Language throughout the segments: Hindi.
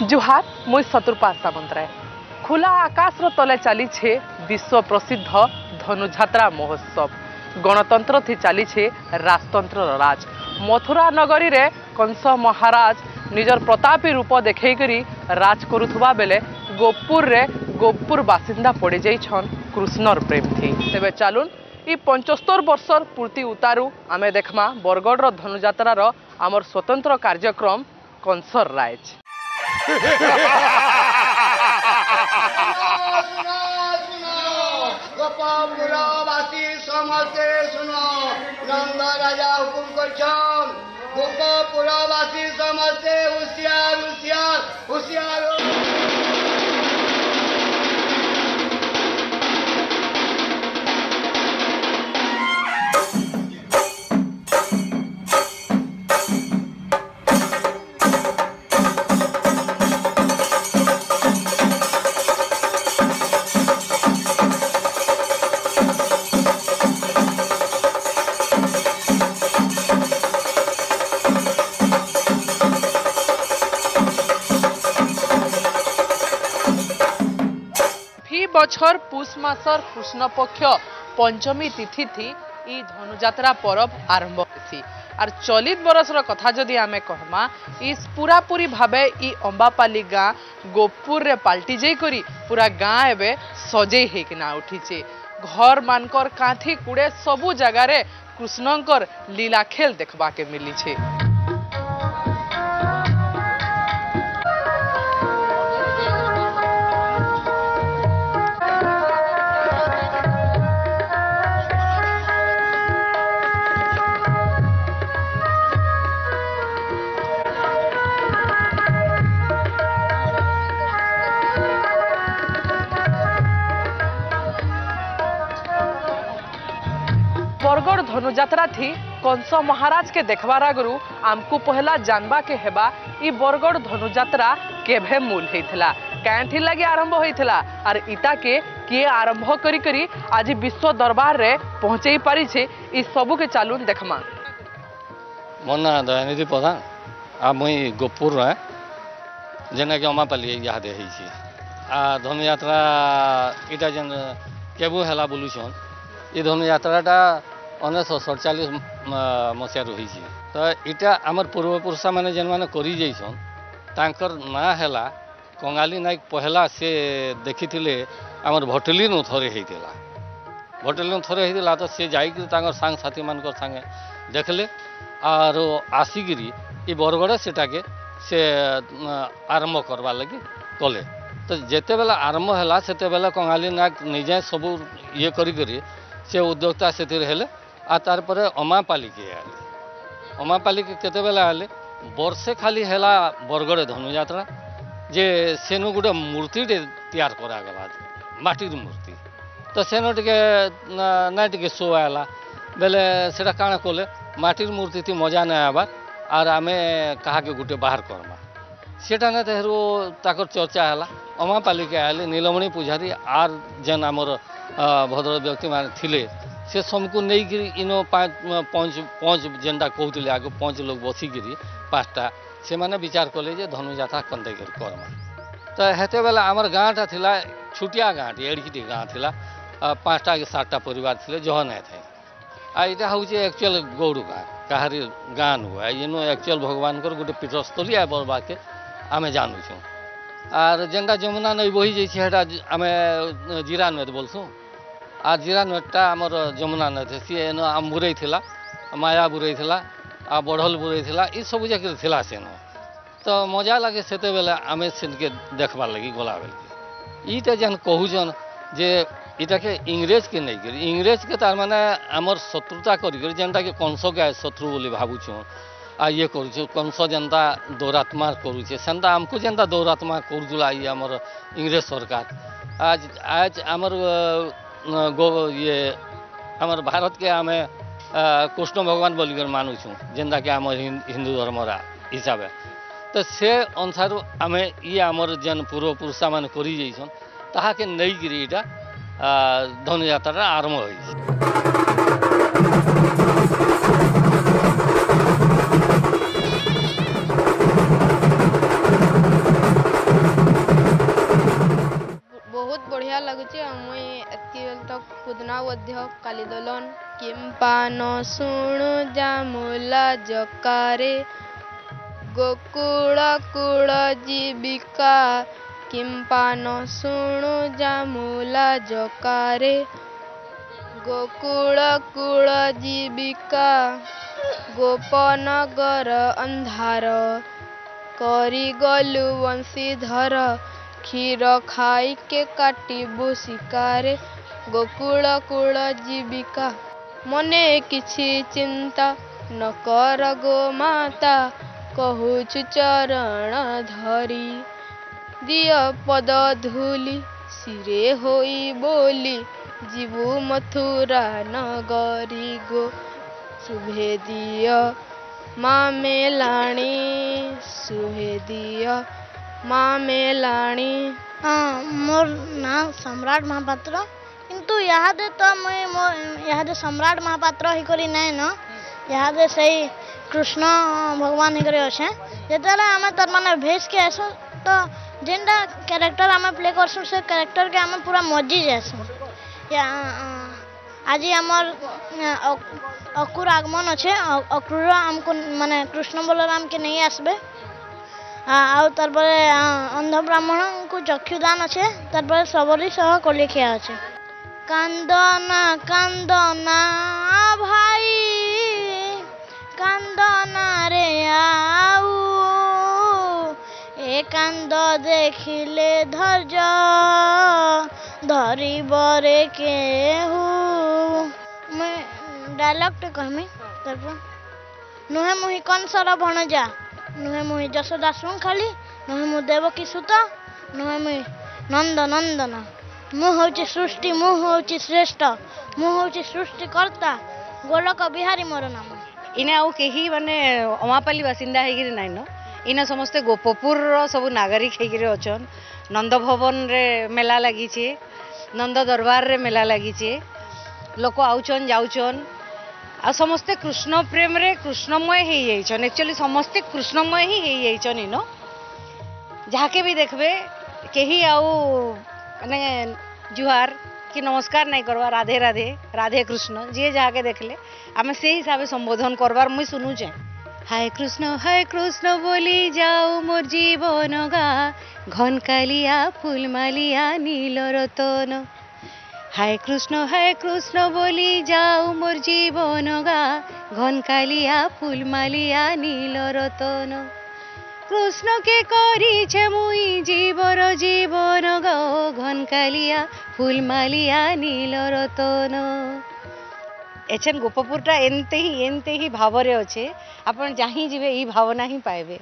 जुहार मुई शत्रुपा सामंतराय खुला आकाश तले चली विश्व प्रसिद्ध धनुजात्रा महोत्सव गणतंत्र थी चली राजतंत्र राज मथुरा नगरी रे कंस महाराज निजर प्रतापी रूप देखई राज करुवा बेले गोपुर रे गोपुर बासिंदा पड़ जाइछन कृष्णर प्रेम थी तेबे चलुन ई 75 वर्षर पूर्ति उतारू आमे देखमा बरगढ़ धनुजात्रार आमर स्वतंत्र कार्यक्रम कंसर राज। गोपापुरवासी समस्ते सुनो नंद राजा हुकुम करछन गोपापुरवासी समस्ते होशियार होशियार होशियार बछर पुष मासर कृष्ण पक्ष पंचमी तिथि थी ई धनुजात्रा पर्व आरंभ होसी आर चलित बरसर कथा जदि आमे कहमा इस पूरापूरी भावे ई अंबापाली गाँ गोपुर रे पाल्टी जाई करी पूरा गाँ एबे सजई हेकिना उठीचे घर मानकर कांथी कुड़े सबु जगह रे कृष्णंकर लीला खेल देखबा के मिली छे। बरगढ़ धनुजात्रा थी कंस महाराज के देखबार आगु आमको पहला जानबा के हेबा ई बरगढ़ धनुजात्रा केभे मूल हेइथला कांथी लगी आरंभ होइथला आर इटा के किए आरंभ करी करी आज विश्व दरबार रे पहुंचई पारी छे ई सबु के चालून देखमा। मोर ना दयानिधि प्रधान आ मुई गोपुर रे जेना के अमापाली याद हेइ छी आ धनुयात्रा इटा जेन केबु हेला बोलुछन ई धनुयात्राटा 1947 मसीह रही तो इटा आमर पूर्वपुरुषा मैंने जेन मैंने करी जाइछन तांकर ना हैला कंगाली नायक पहला से देखी थिले आमर भटली नु थरे हेइतिला भटली नु थरे हेइतिला तो से जाई कि तांकर संग साथी मानकर संगे देखले और आसिगिरी ई बरगढ़ सेटा के से आरंभ करवा लगी कले तो जेते बेला आरंभ हैला सेते बेला कंगाली नायक निजे सब ये करी से उद्योक्ता से हेले आ तार पर अमापाली के आले अमापाली के केते बेला आले वर्षे खाली हैला बरगढ़ धनुजात्रा जे सेनु गुटे मूर्ति तैयार करा गला माटिर मूर्ति तो सेनु टिके ना टिके शो आला बेले सेटा काना कोले माटिर मूर्ति थी मजा ना आबार आर आमे कहा के गुटे बाहर करमा सेटा ना तेहरो ताकर चर्चा हैला अमापाली के आले नीलमणि पुजारी आर जेन आमर भद्र व्यक्ति मान थिले से सबको नहीं इनो पंच जेनटा कहते आगे 5 लोग बसिकी 5टा से माने विचार कले जे धनुजात्रा कंदे करमा तो हेते बेला आमर गाँटा थिला छुटिया गाँट एड़की गाँ थिला 5टा कि 7टा परिवार थिले जहन थे आ इटा हूँ एक्चुअल गौड़ गाँ कहारी गाँ हुआ इनो एक्चुअल भगवान गोटे पीठस्थली है बरबा के आमे जानू छूँ आर जेनटा जमुना नई बही जाइए आमे जीरा नद बोलसूँ आ जीरा नदटा आमर जमुना नद सी एन आम बुरई थिला माया बुरई थिला आ बढ़ल बुरई थिला ई सब जगह थिला सेन तो मजा लगे सेते बेले आमे सेनके देखबार लगी गला बेल ईटा जेन कहूछन जे इटा के इंग्रेज के नहीं करी इंग्रेज के तार माने आमर शत्रुता करी जेनटा के कंस के शत्रु बोली भावुछूँ आ ये करूँ कंस जेनता दौरात्मा करूचे सेनता आमको जेनता दौरात्मा करूला ये आमर इंग्रेज सरकार आज आज आमर ये आमर भारत के आमे कृष्ण भगवान बोलिकर मानु छूँ जेनता के आमर हिंदू धर्म हिसाब तो से अनुसार आमे ये आमर जेन पूर्वपुरुषा मान करी जाइछन ताहा के नहीं करी इटा धनुयात्रा आरंभ होइछ। बहुत बढ़िया लगुचे मुई एतकी तक पुदना वध्य काली दलन किंपा न शुणु जामुला जकारे गोकुल कुल जीविका किंपा न शुणु जामुला जकारे गोकुल कुल जीविका गोपनगर अंधार करी गलु वंशीधर क्षीर खाई के काटिबु शिकार गोकुल कुल जीविका मने किछि चिंता न कर गो माता कहूछु चरण धरी दिय पद धूली सिरे होई बोली जीवु मथुरा नगरी गो शुभे दिय माँ मेलाणी शुभे दिय माँ मेलाणी। हाँ मोर नाम सम्राट महापात्र किंतु यहाँ तो मुई यहाँ सम्राट महापात्र ही करी नहीं न यहाँ से कृष्ण भगवान ही करी अच्छे जिते आम तर माने भेज के आसू तो जेनटा कैरेक्टर आम प्ले करसु से कैरेक्टर के आम पूरा मजी जासु आज आमर अकुर आगमन अच्छे अकुर आमको माने कृष्ण बलराम के नहीं आसबे आउ तारपरे अंध ब्राह्मण को चक्षुदान अच्छे तारपरे सबरी सह कलिखिया अच्छे कांदना भाई कांदना रे आऊ ए कांद देखिले धैर्य धरी बरे के मैं डायलॉग टे कहमी तारपर नुहे मुही कंसर भणजा नुहे मुही यशोदा श्रृंखली नुहे मु देवकी सुत नुहे मुही नंद नंदन मु हूँ सृष्टि मु हूँ श्रेष्ठ मु हूँ सृष्टिकर्ता गोलक बिहारी मोर नाम इने आउ कहीं माने अमापाली बासिंदा होगी नाइन न इन समस्ते गोपपुर सब नागरिक होकर अच्छन नंद भवन रे मेला लगी नंद दरबार रे मेला लगी लोक आउचन जाउचन आ समस्ते कृष्ण प्रेम रे कृष्णमय हो जाइछन एक्चुअली समस्ते कृष्णमय ही हो जाइछन इन जहाँके भी देखबे कहीं आउ माने जुहार कि नमस्कार नहीं करवा राधे राधे राधे कृष्ण जी जहाँके देखले आम से हिसाब से संबोधन करवार मुई सुनुचे हाय कृष्ण बोली जाऊ मोर जीवन गा घन कालिया फुलमालिया नील रतन हाय कृष्ण बोली जाऊ मोर जीवन गा घन कालिया फुलमालिया नील रतन कृष्ण के करी छे मुई जीवर जीवन गो घन कालिया फुलमालिया नील रतन एछन गोपपुरटा एनते ही भाव रे अच्छे आपण जहीं जीवे ई भावना ही पाइबे।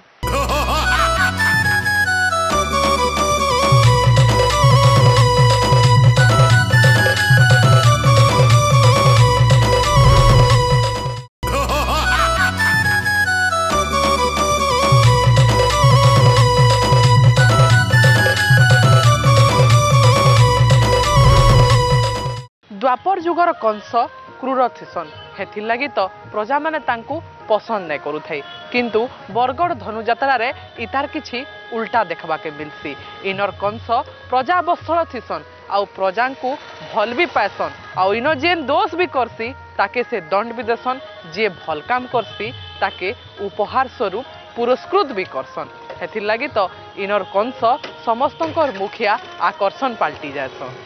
द्वापर जुगर कंस क्रूर थिसन हेथिर लगी तो प्रजा माने तांकू पसंद नहीं करुथाई किंतु बरगढ़ धनुजात्रा रे इतार किछि उल्टा देखबा के मिलसी इनर कंस प्रजा बत्सल थिसन आउ प्रजा को भल भी पाएसन आउ इन जेन दोष भी करसी ताके से दंड भी देसन जे भल काम करसी ताके उपहार स्वरूप पुरस्कृत भी करसन हेथिर लगी तो इनर कंस समस्तंकर मुखिया आकर्षण पाल्टी जायसन।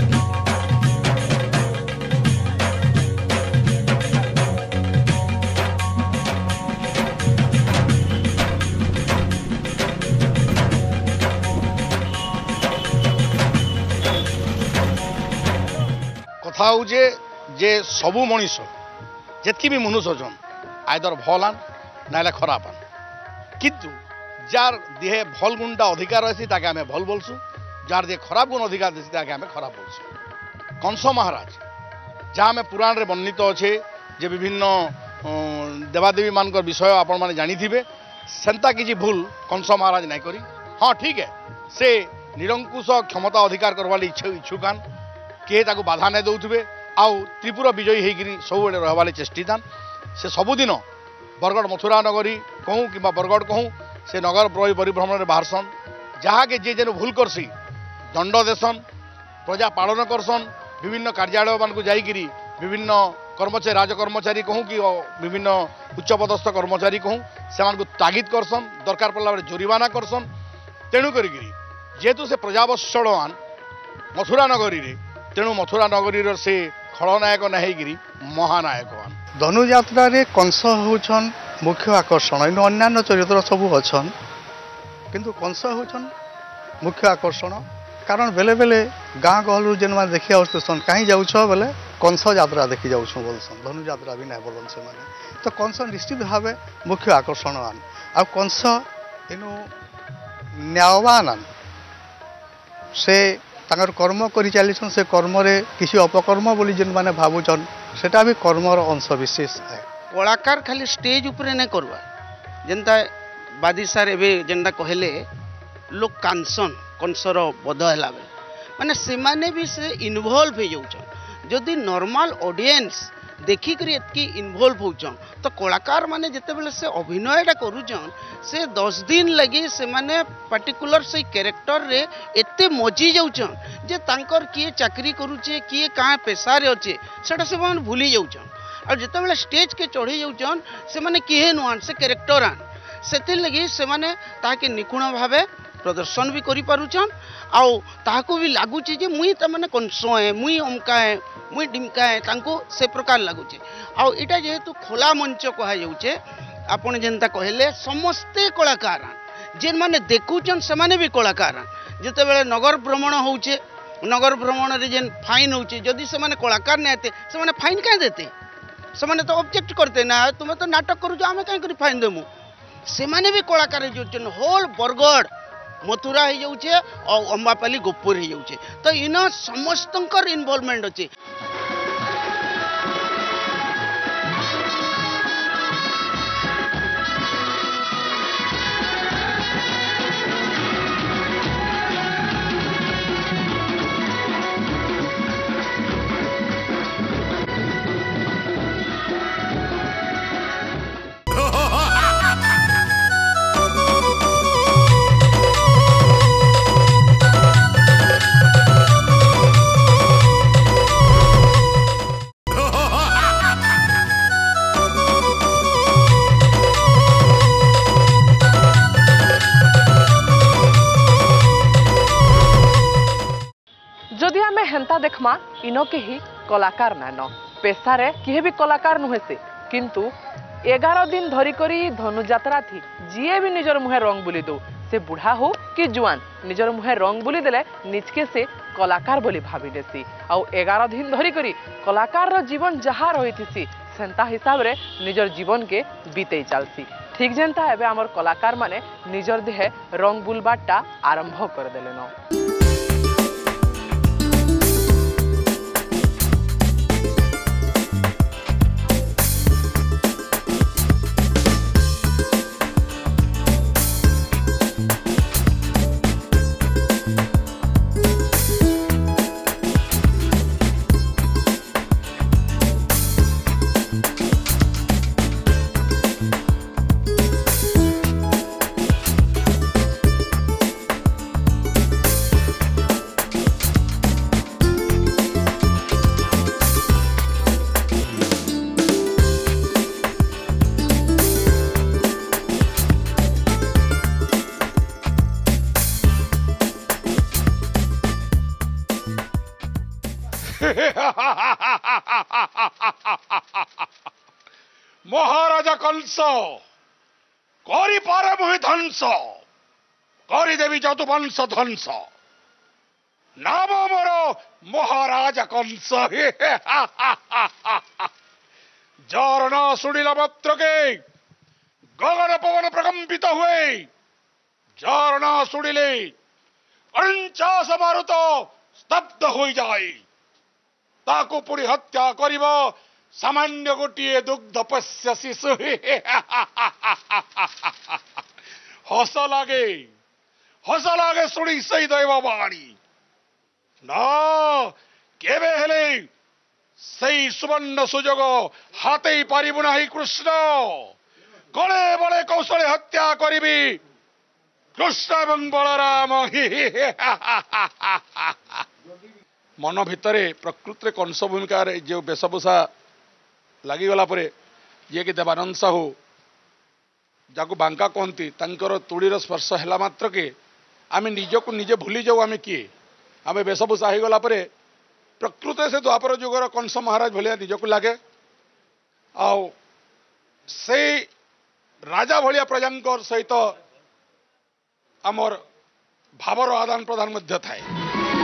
कथा हूँ जे सबू मनीष जितकी भी मनुष्य अच्छन आइदर भल आन ना खराब आन किंतु जार देहे भल गुणटा अधिकार अच्छी ताके आम भल बोलसु जार दे खराब गुण अधिकार देसी ताके आम खराब बोलसु। कंस महाराज जहाँ में पुराण रे वर्णित अच्छे जे विभिन्न देवादेवी मान विषय आपण मैंने जानी सेंता किसी भूल कंस महाराज नहीं करी। हाँ ठीक है से निरंकुश क्षमता अधिकार करवार इच्छुकान किए ताको बाधा नहीं दौथे आउ त्रिपुरा विजयी होकर सब रहा चेष्टितान से सबुदिन बरगढ़ मथुरा नगरी कहूँ कि बरगढ़ कहूँ से नगर परिभ्रमण में बाहरसन जहाँ के जे जेन भूल करसी दंड देसन प्रजा पालन करसन विभिन्न कार्यालय मान को जाइकिरी विभिन्न कर्मचारी राजकर्मचारी कहूँ कि विभिन्न उच्चपदस्थ कर्मचारी कहूँ से तागिद करसन दरकार पड़ला बेले जुरिमाना करसन तेणु करी जेहेतु से प्रजावत्सलवान मथुरा नगरी रे तेणु मथुरा नगरी से खलनायक नहीं महानायकवान धनुयात्रा रे कंस होछन मुख्य आकर्षण इन अन्य चरित्र सब अच्छन किंतु कंस होछन मुख्य आकर्षण कारण बेले बेले गाँ गहलू जेन मैंने देखी आसन कहीं जाऊछ बेले कंस यात्रा देखी जाऊँ बोलसन धनु यात्रा भी नहीं बोलन से माने तो कंस निश्चित भाव मुख्य आकर्षणवान आ कंस इनु न्यायवान से तांकर कर्म करि चलीछन से कर्म रे किसी अपकर्म बोली जेन माने भाबुछन सेटा भी कर्मर अंश विशेष है कलाकार खाली स्टेज उपरे नहीं करवा जेनता बादी सार एबे जेनता कहले लोक कांसन कंसर बध है माने से माने भी से इन्वॉल्व हो जाउछन जदि नॉर्मल ऑडियंस देखिक एतकी इन्वॉल्व होचन तो कलाकार माने जिते बेले से अभिनयटा करूचन से 10 दिन लगी से माने पर्टिकुलर से कैरेक्टर रे एते मजी जाउचन जे तांकर किए चाकरी करूचे किए कहाँ पेशारे अच्छे सेटा से माने भूली जाउचन और जिते बेले स्टेज के चढ़ी जाउचन से माने किए नुआन से कैरेक्टर आन से लगी से माने ताके निपुण भावे प्रदर्शन भी करि पारुचन आउ ताहाको भी लागुचे जे मुई त माने कंस है मुई अमका है मुई डिमका है तांको से प्रकार लागुचे आउ इटा जेहेतु खोला मंच कहा जाउचे आपण जेनता कहले समस्ते कलाकार जेन माने देखुचन से माने भी कलाकार जते बेले नगर भ्रमण होउचे नगर भ्रमण रे जेन फाइन होउचे जदि से माने कलाकार नै आते से माने फाइन काहे देते से माने तो ऑब्जेक्ट करते ना तुम तो नाटक करू आमे काहे करी फाइन देमु से माने भी कलाकार जोचन होल बरगढ़ मथुरा हो जाऊे और अम्बापाली गोपुर हो जाऊे तो इन समस्त इनवॉल्वमेंट अच्छे हेंता देखमा इनो के ही कलाकार नान पेशारे किए भी कलाकार नुहे से किंतु 11 दिन धरी करी धनुयात्रा थी जीए भी निजर मुहे रंग बुली दो से बुढ़ा हो कि जुआन निजर मुहे रंग बुली देले निजके से कलाकार बोली भाभी देसी आउ 11 दिन धरी करी कलाकार रो जीवन जहा रही सेंता हिसाब रे निजर जीवन के बीते चलसी ठीक जेनता एबे हमर कलाकार माने निजर देहे रंग बुलबाटा आरंभ कर देले न महाराजा कंस करी पारे मुहि ध्वंस करी देवी जदुवंश ध्वंस नाम मोर महाराजा कंस जार न शुणिला मात्र के गगन पवन प्रकंपित हुए जार न शुणिले 49 मारुत स्तब्ध हो जाए ताकू पुरी हत्या करिब सामान्य गोटे दुग्ध पश्य शिशु हस लगे शुणी सही दैववाणी ना केबे हेले सही सुवर्ण सुजोग हाते पारिबु नाही कृष्ण गले बले कौशले हत्या करिबी कृष्ण एवं बलराम मन भितर प्रकृति कंस भूमिकार जो वेशभूषा लगिगला ये कि देवानंद साहू जाको बांका कहती तांकर तुड़ीर स्पर्श है मात्र के आम निजक निजे भूली जाऊ आम किए आम वेशभूषा हो गला प्रकृति से द्वापर जुगर कंस महाराज भाया निजक लगे आउ से राजा भाया प्रजांकर सहित आमर भावर आदान प्रदान मध्य थाए।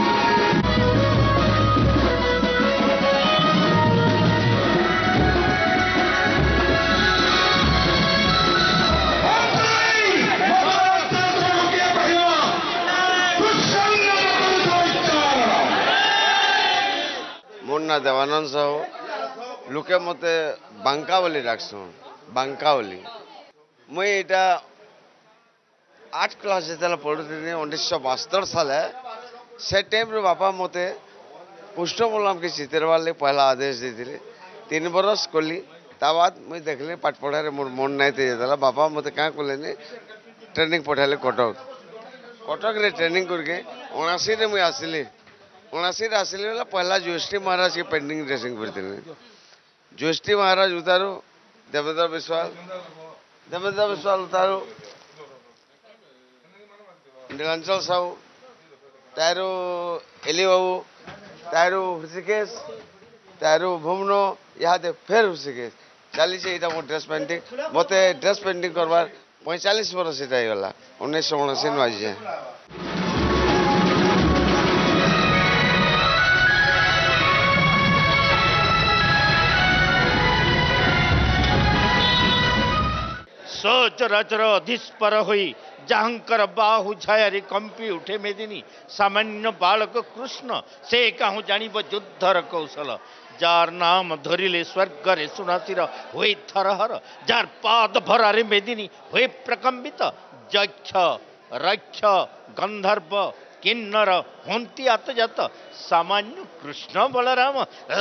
मोर ना देवानंद साहू लोके मते बांका बोली डाकसन बांका बोली मुई एटा 8 क्लास जेतला पढ़ुथि 1972 साले से टाइम रे बापा मते पुष्ट बोलम के चित्रवाल ले पहला आदेश देथिले 3 बरस कोली ता बाद मुई देखले पाठ पढ़ा रे मोर मन नाइते जेतला बापा मते का कोलेने ट्रेनिंग पठाले कटक रे ट्रेनिंग करके 79 रे मुई आसिली 79 आसिले वाला पहला जोशी महाराज के पेंटिंग ड्रेसिंग करते जोशी महाराज उतारो देवेंद्र विश्वाल उतारो नीलांचल साहू तारो एली बाबू तारो हृषिकेश तारो भुवनो यहाँ फेर हृषिकेश चली से मो ड्रेस पेंटिंग मत ड्रेस पेंटिंग करवार 45 वर्ष गला 1979 आज जाए। सचराचर अधिस्पर होई जहांकर बाहु छायारी कंपी उठे मेदिनी सामान्य बालक कृष्ण से कहूँ जानिब युद्धर कौशल जार नाम धरिले स्वर्ग रे सुनातिर हुए थरहर जार पाद भरारे मेदिनी हुए प्रकंबित यक्ष रक्ष गंधर्व किन्नर हंती आतजात सामान्य कृष्ण बलराम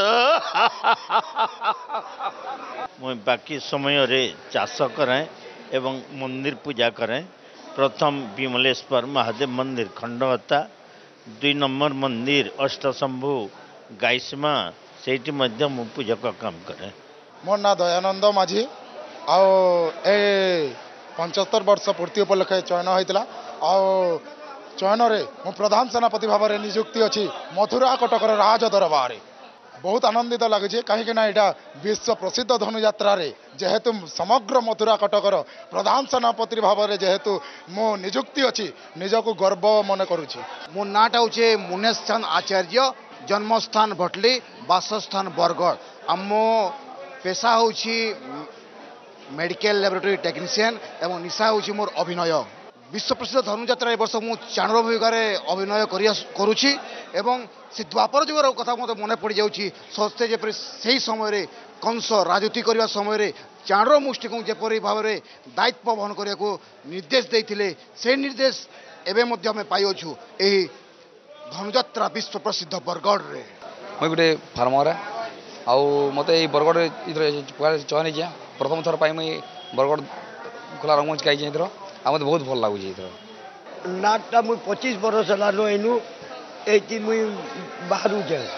मुझे बाकी समय रे चाष करें एवं मंदिर पूजा करें। प्रथम विमलेश्वर महादेव मंदिर खंडवता 2 नंबर मंदिर अष्टशंभु गाइसमा से पूजक काम करे। मोर ना दयानंद माझी आओ ए 75 वर्ष पूर्ति उपलक्षे चयन होता चयन रे मु प्रधान सेनापति भाव में नियुक्ति अच्छी मथुरा कटकर राज दरबार बहुत आनंदित लगे कहीं यहाँ विश्व प्रसिद्ध धनुयात्रा जेहेतु समग्र मथुरा कटकर प्रधान सेनापति भाव में जेहेतु मो नियुक्ति अच्छी निजक गर्व मन करुँची। मो नाटा हूँ मुनेश चंद आचार्य जन्मस्थान भटली बासस्थान बरगढ़ आम पेशा हूँ मेडिकल लैबोरेटरी टेक्नीशियन एवं निशा हूँ मोर अभिनय विश्व प्रसिद्ध धनुयात्रा ए वर्ष मुझे चाणर भूमिकार अभिनय करुँची एवं से द्वापर जुगर कथा मत मन पड़ जाऊँगी सस्ते जपर से समय कंस राजनीति करने समय चाणर मुष्टि को जपरी भाव में दायित्व वहन करने को निर्देश देते से निर्देश एवं पाइछु यही धनुयात्रा विश्व प्रसिद्ध बरगढ़ रे मुझे गोटे फार्मर आउ मत बरगढ़ चयन हो प्रथम थर पर मुझे बरगढ़ खोला रंगमंच गाई मत बहुत भल लगुच नाटा मुझे 25 वर्ष है मुई बाहर जाए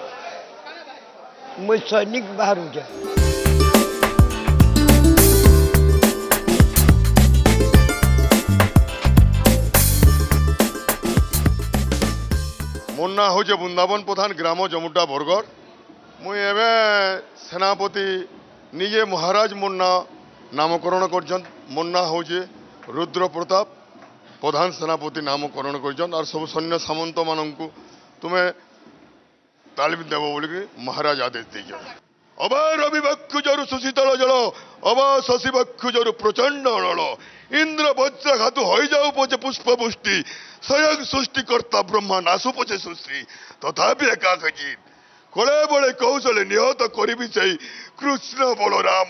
मुझे सैनिक बाहर जाए। मोर ना हूँ वृंदावन प्रधान ग्राम जमुटा बरगढ़ मुई एवं सेनापति निजे महाराज मोर ना नामकरण कर मोर ना हूँ रुद्र प्रताप प्रधान सेनापति नामकरण कर और सब सैन्य सामंत मानू तुम्हें तालीम देव बोलिक महाराज आदेश दे अबा रवि बक्षुजरु सुशीतल जल अबा शशि बक्षुजरु प्रचंड अनल इंद्र वज्रघातु हो जाऊ पचे पुष्पपुष्टि स्वयं सृष्टिकर्ता ब्रह्मा नासु पचे सुश्री तथापि एकाकित कले बड़े कौशले निहत करी कृष्ण बलराम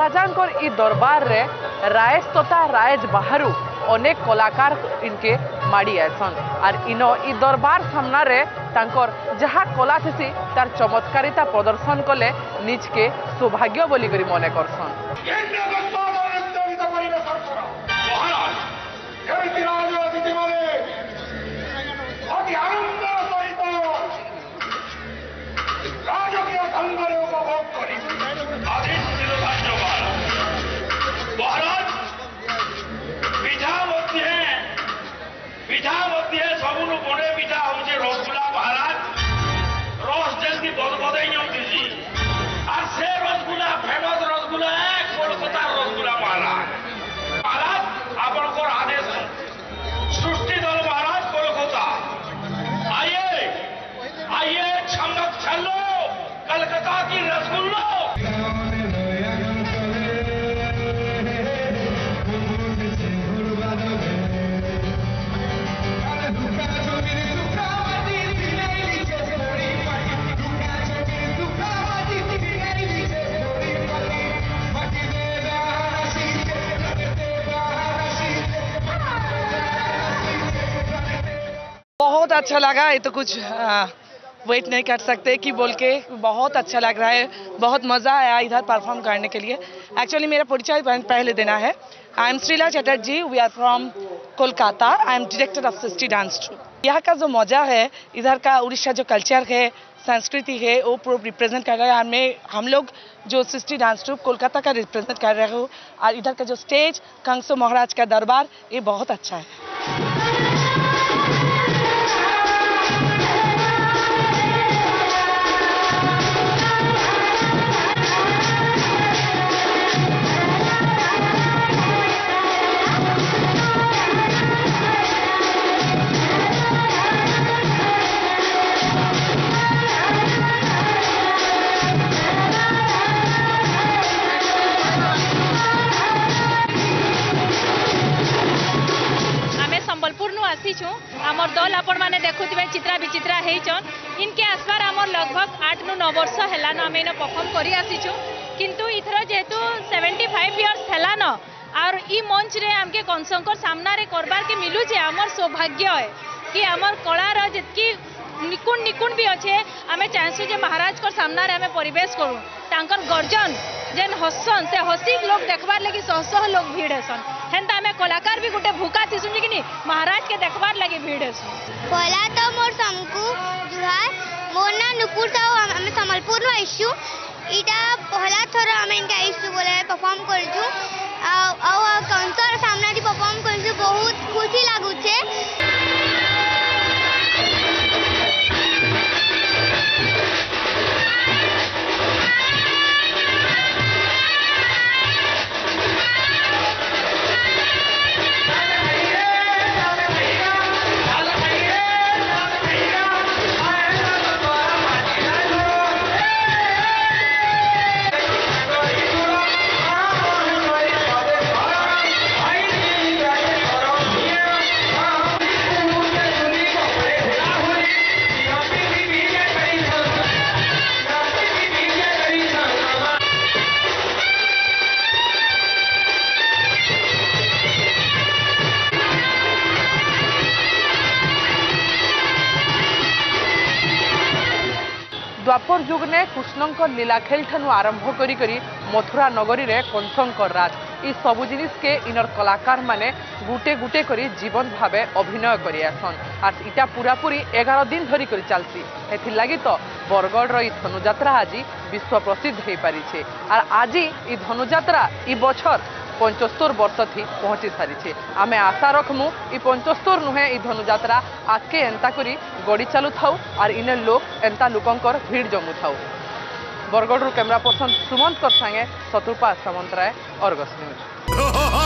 राजांकर इ दरबार रे रायज तथा रायज बाहरु अनेक कलाकार इनके माड़ी आसन और इनो इ दरबार सामना रे तांकर जहा कला थी तार चमत्कारिता प्रदर्शन कले निज के सौभाग्य बोली करी मने करसन। बहुत अच्छा लगा। ये तो कुछ वेट नहीं कर सकते कि बोल के बहुत अच्छा लग रहा है। बहुत मज़ा आया इधर परफॉर्म करने के लिए। एक्चुअली मेरा परिचय पहले देना है। I am Shreela Chatterjee, we are from Kolkata. I am director of Sristi dance troupe. यहाँ का जो मज़ा है, इधर का उड़ीसा जो कल्चर है, संस्कृति है, वो पूरा रिप्रेजेंट कर रहा है। हम लोग जो सिस्टी डांस ट्रूप कोलकाता का रिप्रेजेंट कर रहे हो, और इधर का जो स्टेज कंसो महाराज का दरबार, ये बहुत अच्छा है। आमर दल आपण मैंने देखुवे चित्रा विचित्रा होचन। इनके आसबार आमर लगभग 8-9 वर्ष है आम इन परफॉर्म कर आसीचु। किंतु इथर जेहेतु 75 इयर्स है और ई मंच रे आमके कंसंकर सामना रे करबार के मिलू जे आमर सौभाग्य है कि आमर कलार जितकी निकुण निकुण भी अच्छे आम चाहूँ जे महाराज को सामना रे आम परिवेश करूँ। तांकर गर्जन जेन हसन से हसी लोग देखबार लगी शह शह लोग भीड़ हेसन। हेन्ता आम कलाकार भी गोटे भूखा थी कि नहीं महाराज के देखबार लगी भीड़ हेसन। पहला तो मोर समकु जुहार मोर ना नुपुर साहू आम संबलपुर आइसु। इटा पहला थर आम इनका आइसु बोले परफॉर्म करजु आ कंसर सामना दी परफॉर्म करजु। बहुत खुशी लागुचे। द्वापर युग ने कृष्णंक लीलाखेल ठानु आरंभ करी मथुरा नगरी रे कंसंकर राज ई सबु जिनिस के इनर कलाकार माने गुटे गुटे करी जीवन भावे अभिनय करी आसन। और इटा पूरा पूरी 11 दिन धरी करी चलती। एथि लगी तो बरगढ़ रो ई धनुजात्रा आज विश्व प्रसिद्ध हो पारी छे। और आज ई धनुजात्रा ई बछर 75 वर्ष थी पहुँची सारी। आमे आशा रखमु ई 75 नुहे ई धनुजात्रा आके एंता करी गड़ी चलू थाउ और इने लोक एंता लोकंकर भीड़ जमु थाउ। बरगढ़ कैमरा पर्सन सुमंत कर संगे शत्रुपा सामंतराय, अर्गस न्यूज।